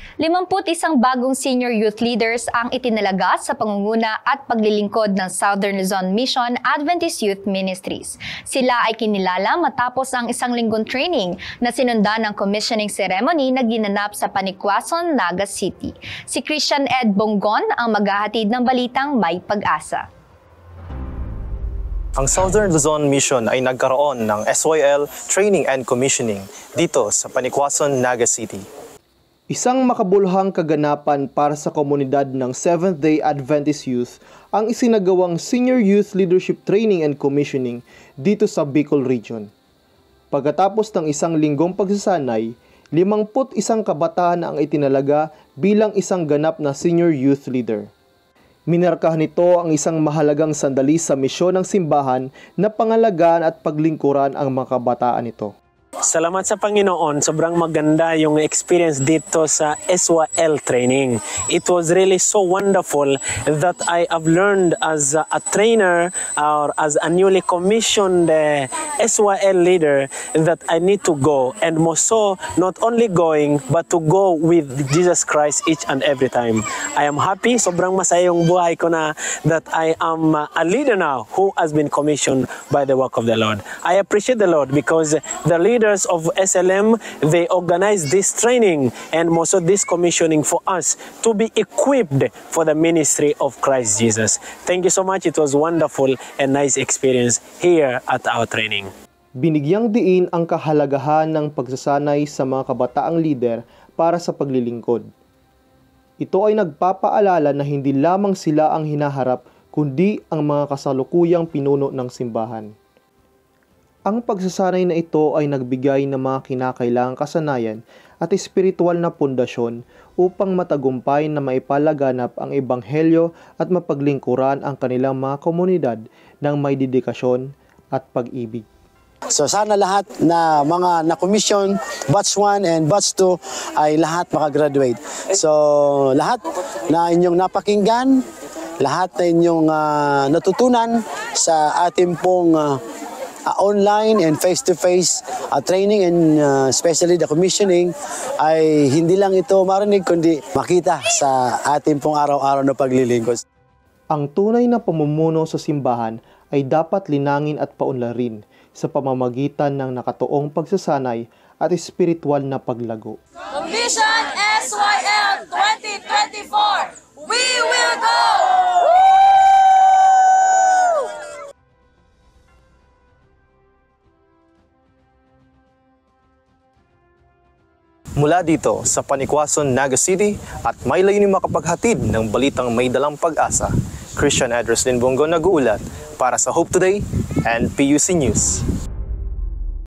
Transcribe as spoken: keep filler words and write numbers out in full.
Limamput isang bagong senior youth leaders ang itinalaga sa pangunguna at paglilingkod ng Southern Luzon Mission Adventist Youth Ministries. Sila ay kinilala matapos ang isang linggong training na sinundan ng commissioning ceremony na ginanap sa Panikwason, Naga City. Si Christian Ed Bonggon ang maghahatid ng balitang may pag-asa. Ang Southern Luzon Mission ay nagkaroon ng S Y L Training and Commissioning dito sa Panikwason, Naga City. Isang makabuluhang kaganapan para sa komunidad ng Seventh-day Adventist Youth ang isinagawang Senior Youth Leadership Training and Commissioning dito sa Bicol Region. Pagkatapos ng isang linggong pagsasanay, limangput isang kabataan ang itinalaga bilang isang ganap na Senior Youth Leader. Minarkahan nito ang isang mahalagang sandali sa misyon ng simbahan na pangalagaan at paglingkuran ang mga kabataan nito. Salamat sa Panginoon, sobrang maganda yung experience dito sa S Y L training. It was really so wonderful that I have learned as a, a trainer or as a newly commissioned uh, S Y L leader that I need to go, and more so not only going but to go with Jesus Christ each and every time. I am happy, sobrang masaya yung buhay ko na that I am a leader now who has been commissioned by the work of the Lord. I appreciate the Lord because the leader of S L M, they organize this training and also this commissioning for us to be equipped for the ministry of Christ Jesus. Thank you so much. It was wonderful and nice experience here at our training. Binigyang diin ang kahalagahan ng pagsasanay sa mga kabataang lider para sa paglilingkod. Ito ay nagpapaalala na hindi lamang sila ang hinaharap kundi ang mga kasalukuyang pinuno ng simbahan. Ang pagsasanay na ito ay nagbigay ng mga kinakailangang kasanayan at espiritual na pundasyon upang matagumpay na maipalaganap ang ebanghelyo at mapaglingkuran ang kanilang mga komunidad ng may dedikasyon at pag-ibig. So sana lahat na mga na-commission, batch one and batch two ay lahat makagraduate. So lahat na inyong napakinggan, lahat na inyong uh, natutunan sa ating pong uh, Uh, online and face-to-face uh, training and uh, especially the commissioning ay hindi lang ito marinig kundi makita sa ating pong araw-araw na paglilingkod. Ang tunay na pamumuno sa simbahan ay dapat linangin at paunlarin sa pamamagitan ng nakatuong pagsasanay at espiritual na paglago. Commission S Y L twenty twenty-four, we will go! Mula dito sa Panikwason, Naga City at may layuning makapaghatid ng balitang may dalang pag-asa, Christian Ed Bonggon nag-uulat para sa Hope Today and P U C News.